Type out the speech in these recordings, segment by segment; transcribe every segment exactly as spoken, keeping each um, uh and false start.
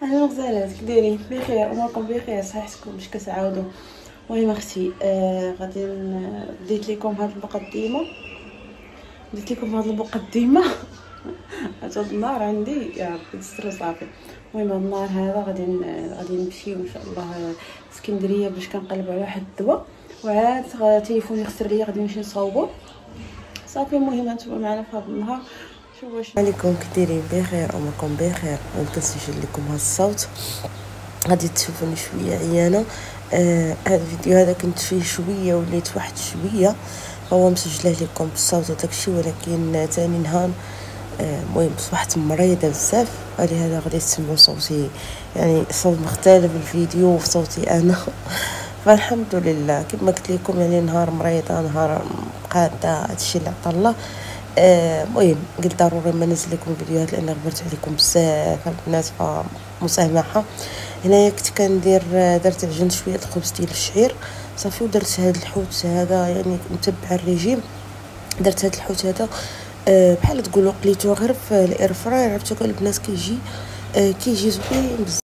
اهلا وسهلا، كي دايرين؟ بخير؟ اموركم بخير؟ صحتكم باش كتعاودوا؟ المهم اختي، آه غادي بديت لكم هاد المقدمه بديت لكم هاد المقدمه هاد النهار عندي يا ربي تستر صافي. المهم هاد النهار هذا غادي غادي نمشيو ان شاء الله اسكندريه باش كنقلب على واحد الدواء، وعاد تليفوني خسر ليا غادي نمشي نصاوبو صافي. المهم انتم معنا في هاد النهار. شوفوا واش عليكم كي دايرين؟ بخير؟ اموركم بخير؟ كنسجل لكم هذا الصوت، غادي تشوفوني شويه عيانه. آه هذا الفيديو هذا كنت فيه شويه وليت واحد شويه، هو مسجله لكم بالصوت وداكشي، ولكن ثاني نهار المهم آه صبحت مريضه بزاف، ولهذا غادي تسمعوا صوتي يعني صوت مختلف الفيديو وصوتي انا فالحمد لله كما قلت لكم، يعني نهار مريضه نهار قاده، هادشي اللي عطا الله. المهم آه قلت ضروري ما ننزل لكم فيديوهات لان غبرت عليكم بزاف البنات، فمسامحه. هنايا كنت كندير درت عجن شويه الخبز ديال الشعير صافي، ودرت هذا الحوت هذا يعني متبع الريجيم. درت هذا الحوت هذا أه بحال تقولوا قليتو غير في الاير فراير، عرفتو البنات كيجي أه كيجي زوين بزاف.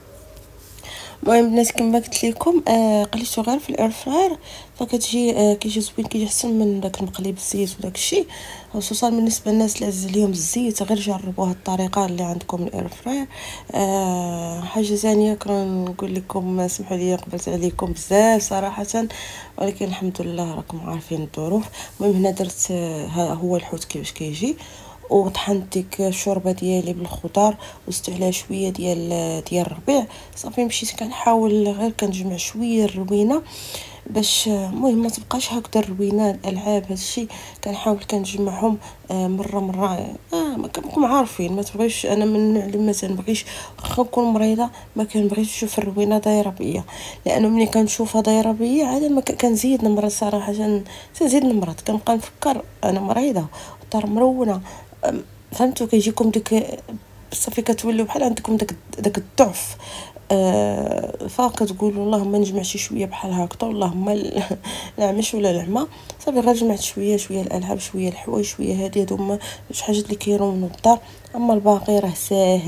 المهم البنات كما قلت لكم آه قليتو غير في الاير فراير، فكتجي آه كيجي زوين، كيجي احسن من داك المقلي بالزيت وداك الشيء، خصوصا بالنسبه للناس اللي عز عليهم الزيت. غير جربوا هاد الطريقه اللي عندكم الاير فراير. آه حاجه ثانيه كنقول لكم، سمحوا لي قبلت عليكم بزاف صراحه، ولكن الحمد لله راكم عارفين الظروف. المهم هنا درت آه هو الحوت كيفاش كيجي، وطحنت ديك الشوربه ديالي بالخضار وزدت عليها شويه ديال ديال الربيع صافي. مشيت كنحاول غير كنجمع شويه الروينه باش المهم ما تبقاش هكذا الروينه الالعاب هادشي، كنحاول كنجمعهم مره مره. اه ما كنكون عارفين ما تبغيش، انا من النوع اللي ما تنبغيش واخا نكون مريضه ما كنبغيش نشوف الروينه دايره بيا، لانه ملي كنشوفها دايره بيا عاد ما كنزيد نمرض صراحه، تنزيد نمرض كنبقى نفكر انا مريضه والدار مرونه. فهمتوا كيجيكم ديك صافي كتوليو بحال عندكم داك داك الضعف. آه فكتقولوا اللهم نجمع شي شويه بحال هكذا، اللهم نعمش ولا العمى صافي. غير جمعت شويه شويه الالعاب شويه الحوايج شويه هادي، هادو شي حاجات اللي كيرونوا الدار، اما الباقي راه ساهل.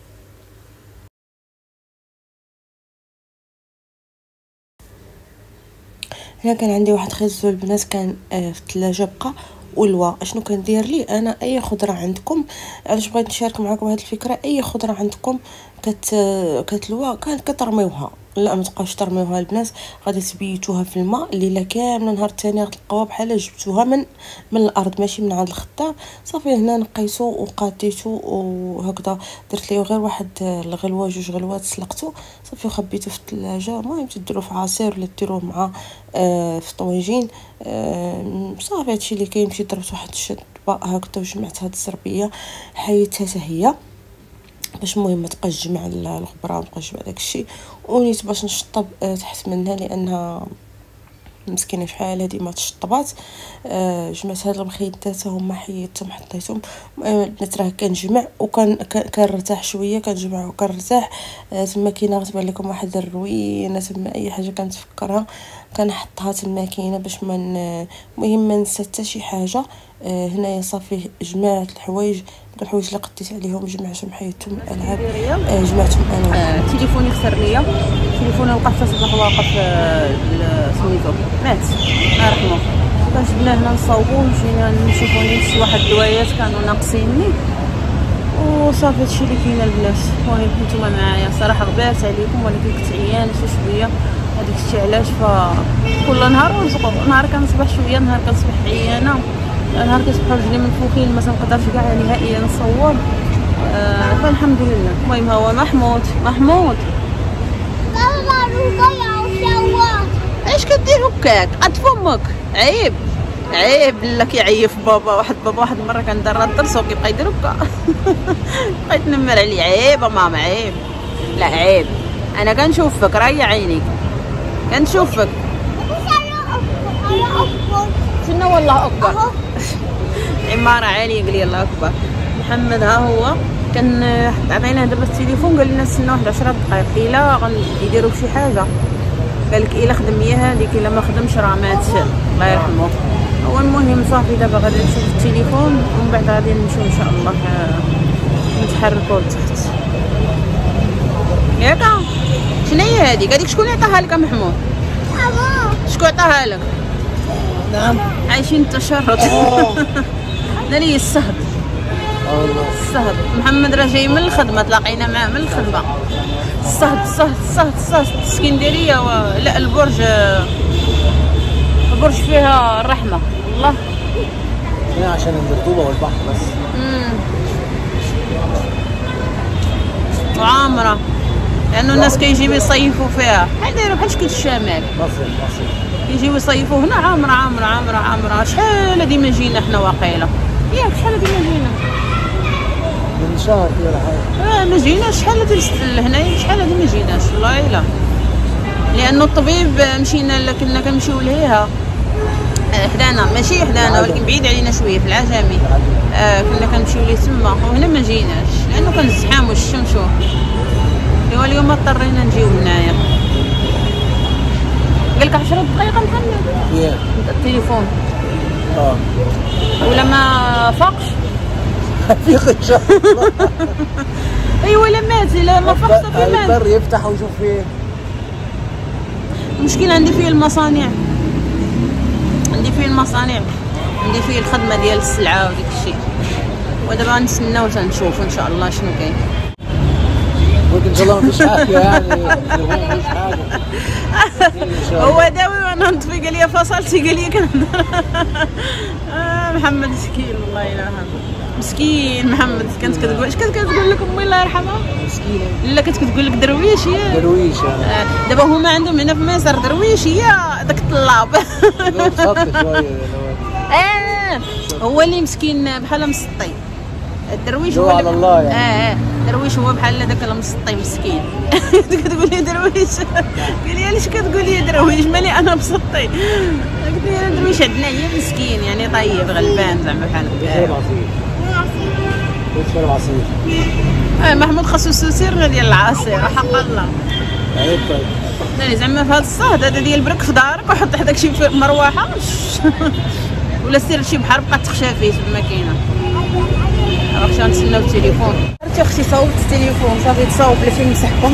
هنا كان عندي واحد خيزو البنات كان آه في الثلاجه بقى والوا. اشنو كندير لي انا؟ اي خضره عندكم، علاش بغيت نشارك معكم هذه الفكره، اي خضره عندكم كت كتلوا كانت كترميوها، لا ما تبقاوش ترميوها البنات، غادي تبيتوها في الماء الليله كامله، نهار الثاني غتلقاوها بحال جبتوها من من الارض ماشي من عند الخضار صافي. هنا نقيتو وقاديتو وهكذا، درت ليه غير واحد الغلوه جوج غلوات سلقتو صافي وخبيتو في الثلاجه. المهم تديروه في عصير ولا ديروه مع آه في طويجين آه صافي. هادشي اللي كيمشي. ضربت واحد الشد هكذا وجمعت هاد الزربيه حيدتها حتى هي باش المهم ما تبقاش تجمع الخبره وما تبقاش تجمع داكشي، ونيت باش نشطب تحت منها لانها مسكينه شحال هادي ما تشطبات. آه جمعت هاد المخيطات هما حيدتهم حطيتهم. البنات راه كنجمع وكان كنرتاح شويه، كنجمع وكنرتاح. آه تما كاينه غتبان لكم واحد الروينه تما، اي حاجه كنتفكرها كنحطها تما كاينه باش ما المهم ما ننسى حتى شي حاجه. آه هنايا صافي جمعت الحوايج، الحوايج اللي قديت عليهم جمعتهم حيدتهم الالعاب آه جمعتهم انا. آه تليفوني خسر ليا، تليفوني وقف صباح واقف سميتو مات الله يرحمه. فجبناه هنا نصاوبو مشينا نشوفو شي واحد الدوايات كانوا ناقصيني وصافي. هادشي اللي كاين البنات. المهم نتوما معايا صراحه غبرت عليكم، ولكن كنت عيانه شي شويه هذاك الشيء علاش فكل نهار ونزقو، نهار كنصبح شويه نهار كنصبح عيانه، نهار كتصبح رجلي منفوخين ما تنقدرش كاع نهائيا نصور. آه فالحمد لله. المهم هو محمود محمود ايش كدير هكاك؟ قد فمك عيب عيب لا كيعيف بابا. واحد بابا واحد المره كان دار الدرس وكيبقى يدير هكا بقيت نمر عليه. عيب ماما عيب، لا عيب، انا كنشوفك راهي عينيك كنشوفك. شنو والله اكبر عماره عاليه قال لي الله اكبر. محمد ها هو كان عطيناه دابا التليفون قال لنا نستناو واحد عشرة دقائق الا غيديروا شي حاجه. قال لك الا خدم هي هذيك، الا ما خدمش راه مات الله يرحمه. هو المهم صافي دابا غادي نشوف التليفون ومن بعد غادي نمشيو ان شاء الله نتحركوا لتحت. ياك شنو هي هذيك؟ هذيك شكون عطاها لك محمود؟ شكون عطاها لك؟ نعم عايشين التشرد. هذا لي الصهد. اه والله الصهد. محمد راه جاي من الخدمه، تلاقينا معاه من الخدمه. الصهد الصهد الصهد الصهد اسكندريه و... لا البرج البرج فيها الرحمه والله. هنا عشان الرطوبه والبحر بس. امم وعامره لانه الناس كيجيو يصيفوا فيها. بحال دايره بحال شكل الشمال. مصر مصر يجيو يصيفوا هنا. عامره عامره عامره عامره. شحال هادي ما جينا حنا واقيلا. ياك شحال هادي ما جينا؟ من شهر كده ولا حاجه. اه ما جيناش. شحال هادي لهنايا شحال هادي ما جيناش والله الا. لانه الطبيب مشينا كنا كنمشيو لهيها حدانا، ماشي حدانا ولكن بعيد علينا شويه في العجمي. آه كنا كنمشيو ليه تما وهنا ما جيناش لانه كان الزحام والشمس. ايوا اليوم اضطرينا نجيو هنايا. قالك عشرة دقائق محمد. ياك التليفون. اه ولا ما فاقش؟ فيق ان شاء الله. ايوا لا مات. لا ما فاقش صافي مات. البر يفتح ويشوف فيه. المشكلة عندي فيه المصانع، عندي فيه المصانع، عندي فيه الخدمة ديال السلعة وديك الشيء. ودابا نتسناو تنشوف ان شاء الله شنو كاين. قلت ان شاء الله ما فيش حاجه يعني ما فيش حاجه. هو داوي وانا نطفي قال لي فصلتي قال لي كنهضر. آه محمد مسكين والله الا مسكين محمد. كانت كتقول اش كانت كتقول لك امي الله يرحمها؟ مسكينه. لا كانت كتقول لك درويش هي درويش. آه دابا هما عندهم هنا في مصر درويش هي داك الطلاب. اه هو اللي مسكين بحال مسطي. الدرويش هو على الله يعني. اه اه الدرويش هو بحال هذاك المسطي مسكين. كتقول لي درويش. قال لي علاش كتقول لي درويش مالي انا مسطي؟ قلت له درويش عندنا هي مسكين يعني طيب غلبان زعما بحال هكا. شرب عصير. اه محمود خاصو السوسير ديال العصير حق الله. عيب طيب. لا زعما في هذا الصهد هذا ديال برك في دارك وحط حداك شي مروحه ولا سير لشي بحر بقى تخشى فيه ما كاينه. واخا نتسناو التليفون. عرفتي اختي صوبت التليفون صافي تصاوب لا فين مسحكم.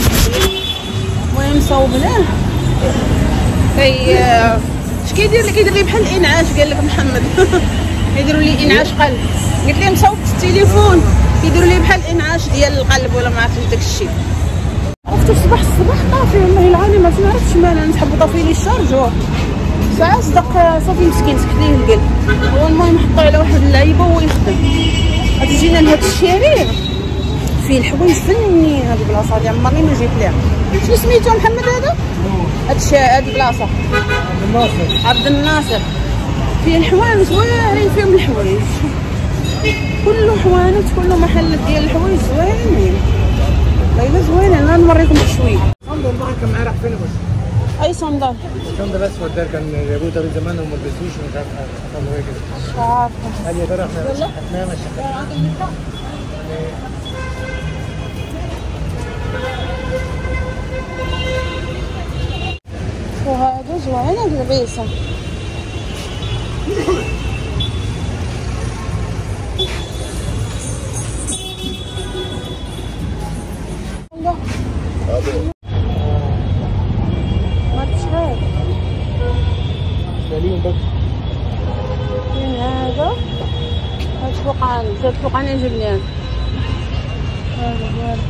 المهم صوبناه. كي اش كيدير لي كيدير لي بحال الانعاش قال لك محمد. كيديروا لي انعاش قلب. قلت لهم صوبت التليفون كيديروا لي بحال الانعاش ديال القلب ولا ما عرفتش داك الشيء. عرفتي الصباح الصباح طافي والله العظيم ما عرفتش مالها. نسحبوا طافي لي الشارجور ساعه صدق صافي مسكين سكت ليه القلب. هو المهم حطوه على واحد اللعيبه وهو يخدم. غادي جينا لهاد الشارع فيه الحوايج فنين. هاد البلاصه هادي عمرني ما جيت ليها. شنو سميتو محمد هذا؟ هاد الشارع هاد البلاصه عبد الناصر. عبد الناصر فيه الحوانت واعرين فيهم الحوايج. كله حوانت كله محلات ديال الحوايج زوينين. والله زوينين. انا نوريكم شويه. صندوق المره كان معاه راح فين بس؟ اي صندوق؟ الصندوق الاسود ده كان جابوه طريق زمان وما لبسوش ومش عارف حصل له ايه كده. مش عارفه. هل يا ترى احنا شحتناه ما شحتناه؟ وهذا زوينه لبيسه. ما تشعر سليم بس. من هذا هاد فوقاني هاد فوقاني جبنان. هذا زوين.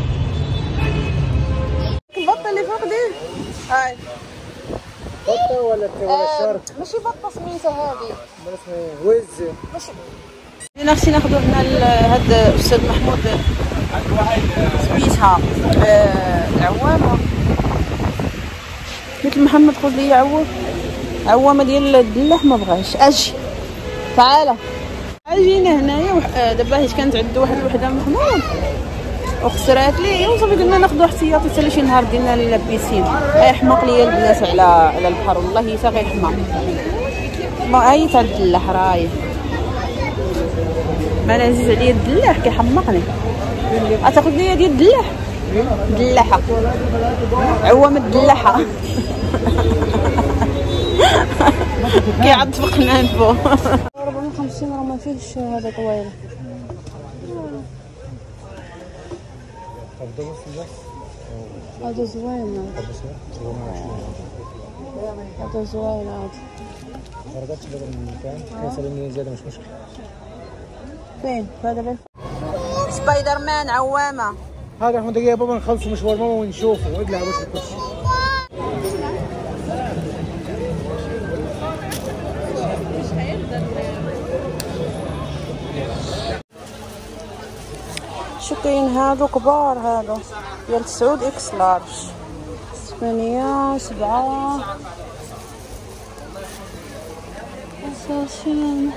البطه اللي فوق دي هاي بطه ولا ولا شارك؟ ماشي بطه سميتها هذه. امال اسمها ايه؟ وز. ماشي جينا اختي ناخذ هنا هاد الاستاذ محمود سميتها العوامه. قلت محمد خذ لي عوام عوامه ديال الدلاح ما بغاش. اجي تعالى جينا هنايا دابا حيت كانت عنده واحد الوحده محمود وخسرات لي وصافي قلنا ناخذ احتياطي حتى شي نهار ديالنا للبيسين. اي حماق ليا البنات على على البحر والله حتى غير حماق. ما هي تاع الدلاح راهي ما انا عزيز عليا الدلاح كيحمقني. غتاخذ ليا ديال الدلاح دلاحه عوام الدلاحه. كيعض في قنانفو. أربعمية وخمسين راه ما فيهش هذا طويله. هذا زوين هذا زوين هذا خرجت بدل من المكان كيسالني زياده مش مشكل. فين هذا بالف... سبايدر مان عوامه. هذا احنا دقيقه بابا نخلص مشوار ماما ونشوفه واقلع وش الكرسي. شو كاين هادو كبار هادو ديال تسعود اكس لارج ثمانية سبعة أساسين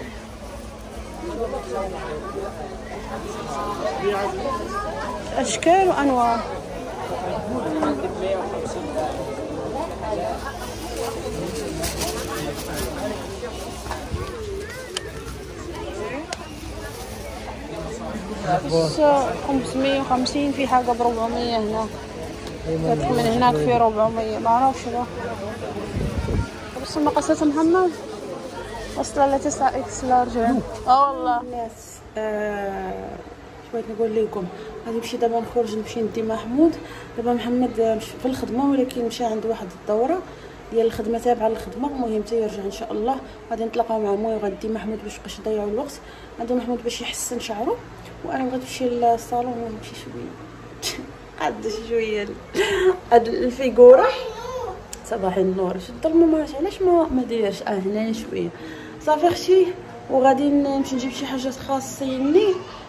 أشكال وأنواع. بس خمسمية وخمسين في حاجة بربعمية هنا من هناك في ربعمية ما أعرفش بقى. بس مقاسات محمد وصل لتسعة اكس لارج. اه والله الناس آه بغيت نقول لكم غادي نمشي دابا نخرج نمشي ندي محمود. دابا محمد في الخدمه ولكن مشى عند واحد الدوره ديال الخدمه تابعه للخدمه. المهم حتى يرجع ان شاء الله غادي نتلاقاو مع موي وغادي محمود باش مابقاش يضيعوا الوقت. عندو محمود باش يحسن شعره وانا بغيت نمشي للصالون ونمشي شويه قد شويه هاد الفيغوره. صباح النور شد الظلمه علاش ما ما دايرش اه هنا شويه صافي اختي. وغادي نمشي نجيب شي حاجات خاصيني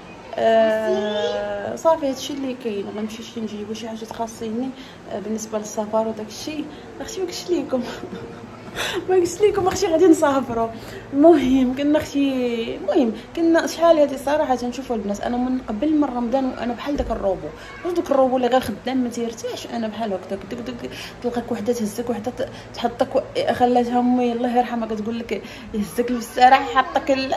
آه صافي هادشي اللي كاين. غنمشي شي نجيبو شي حاجات خاصيني آه بالنسبه للسفر وداك الشيء. اختي ما قلتش لكم ما قلت لكم اختي غادي نسافروا. المهم كنا اختي المهم كنا شحال هذه صراحه تنشوفوا البنات. انا من قبل من رمضان وانا بحال داك الروبو داك الروبو اللي غير خدام ما تيرتاحش. انا بحال هكاك دك دك تلقاك وحده تهزك وحده تحطك خلاتها امي الله يرحمها كتقول لك يهزك للسراح يحطك ال...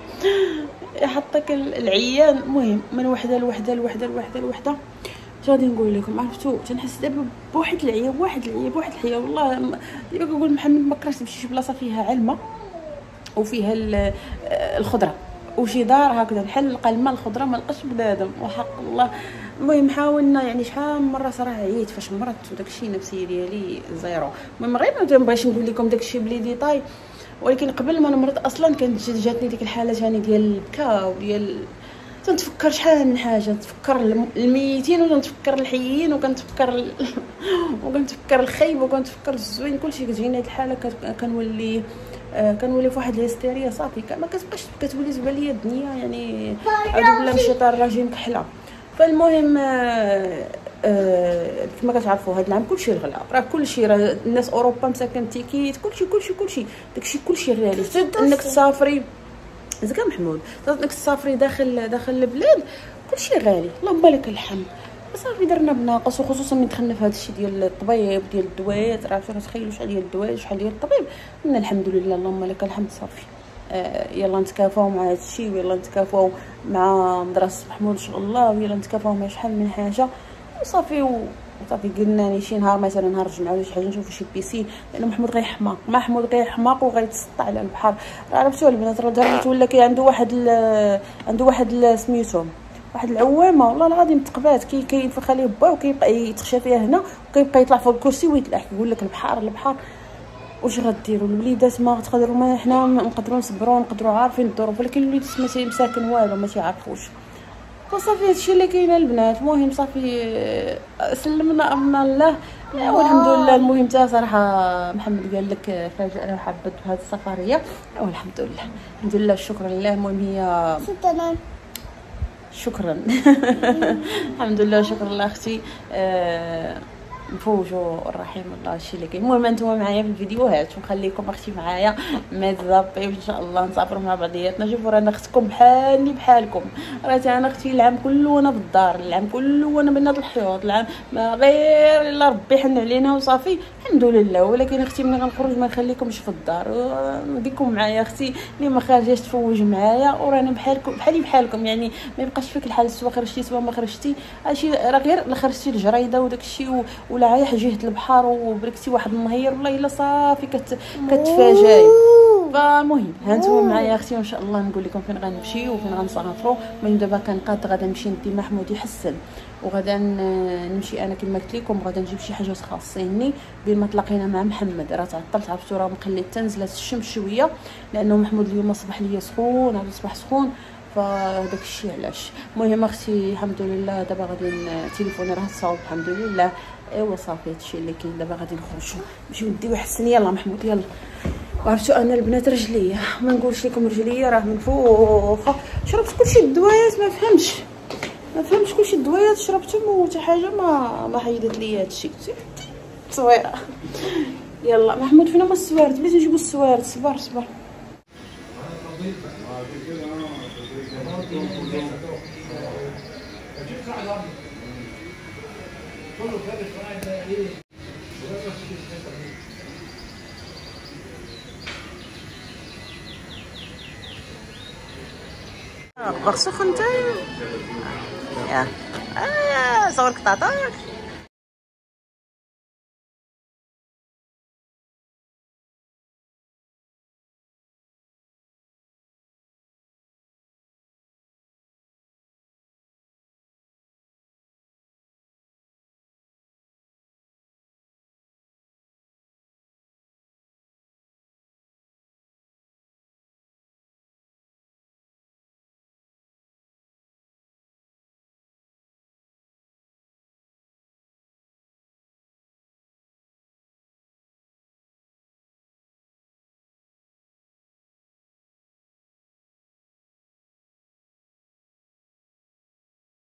يحطك العيان. المهم من وحده لوحده لوحده لوحده لوحده اش غادي نقول لكم عرفتوا تنحس دابا بواحد العيا بواحد العيا بواحد الحياه والله. دابا كنقول محمد ما كرهتش نمشي شي بلاصه فيها علمه وفيها الخضره وشي دار هكذا نحل نلقى الماء الخضره ما لقاش بنادم وحق الله. المهم حاولنا يعني شحال من مره صراحه عييت فاش مرضت وداكشي النفسيه ديالي زيرو. المهم غير ما نبغيش نقول لكم داكشي بلي ديتاي ولكن قبل ما نمرض اصلا كانت جاتني ديك الحاله ثاني ديال البكاء وديال تنتفكر شحال من حاجه. نتفكر الميتين وكنتفكر الحيين وكنتفكر ال... وكنتفكر الخيب وكنتفكر الزوين كلشي. كتجيني هاد الحاله كنولي آه كنولي فواحد الهستيريا صافي ما كتبقاش كتولي تبان ليا الدنيا يعني اعوذ بالله من الشيطان الرجيم كحله. فالمهم آه آه كما كتعرفوا هاد العام كلشي غلا راه كلشي راه الناس اوروبا مساكن تيكيت كلشي كلشي كلشي داكشي كلشي غالي. انك تسافري زكا محمود انك تسافري داخل داخل البلاد كلشي غالي اللهم لك الحمد. صافي درنا بناقص وخصوصا من دخلنا في هذا الشيء ديال الطبيب ديال الدوايات راه تخيلوا شحال ديال الدوايات شحال ديال الطبيب. قلنا الحمد لله اللهم لك الحمد صافي آه يلا نتكافاو مع هذا الشيء ويلا نتكافاو مع مدرسه محمود ان شاء الله ويلا نتكافاو مع شحال من حاجه وصافي وصافي قلنا شي نهار مثلا نهار الجمعه ولا شي حاجه نشوفوا شي بيسين لان محمود غيحماق محمود غيحماق وغيتسطع على البحر. راه عرفتوا البنات راه دابا ولا كي عنده واحد عنده واحد سميتهم واحد العوامه والله العظيم تقبات كي كينفخ عليه با وكيبقى يتخشى فيها هنا وكيبقى يطلع فوق الكرسي ويتلاح يقول لك البحر البحر. واش غديروا الوليدات ما تقدروا ما حنا نقدروا نصبروا نقدروا عارفين الظروف ولكن الوليدات ما مساكن والو ما تيعرفوش. فصافي هادشي اللي كاين البنات. المهم صافي سلمنا امرنا الله والحمد لله. المهم تا صراحه محمد قال لك فاجئنا وحبت بهذه السفريه والحمد لله الحمد لله شكرا لله. المهم هي شكرا الحمد لله شكرا الله اختي آه نفوجوا الرحيم الله هادشي اللي كاين. المهم انتم معايا في الفيديوهات ونخليكم اختي معايا ما تزابيوش ان شاء الله نسافروا مع بعضياتنا. شوفوا رانا اختكم بحالي بحالكم راه انا اختي العام كله وانا في الدار العام كله وانا بين هاد الحيوط العام ما غير الا ربي يحن علينا وصافي الحمد لله. ولكن اختي ملي غنخرج ما نخليكمش في الدار نديكم معايا اختي اللي ما خارجاش تفوج معايا ورانا بحالكم بحالي بحالكم يعني ما يبقاش فيك الحال سوا خرجتي سوا ما خرجتي هادشي راه غير خرجتي الجريده وداك الشيء ولا رايح جهه البحر وبركتي واحد النهير والله الا صافي كت كتفاجئي فالمهم ها انتم معايا اختي وان شاء الله نقول لكم فين غنمشي وفين غنسافروا. المهم دابا كنقاد غادا نمشي ندي محمود يحسن وغادا نمشي انا كما قلت لكم غادا نجيب شي حاجات خاصيني بين ما تلاقينا مع محمد. راه تعطلت عرفتوا راه مخليت تنزلت الشمس شويه لانه محمود اليوم صبح ليا سخون هذا صباح سخون فداك الشيء علاش. المهم اختي الحمد لله دابا غادي تليفوني راه تصاوب الحمد لله. ايوا صافي هادشي اللي كاين دابا غادي نخرجوا نمشيو نديو حسن. يلا محمود يلا. وعرفتوا انا البنات رجليا ما نقولش لكم رجليا راه منفوخه. شربت كلشي الدوايات ما فهمتش ما فهمتش كلشي الدوايات شربتهم وحتى حاجه ما ما حيدت ليا هادشي تصويره. يلا محمود فين هما السوارد؟ بليتي نجيبو السوارد. صبر صبر. اخبار سخن نتايا يا اه صورك طاطاك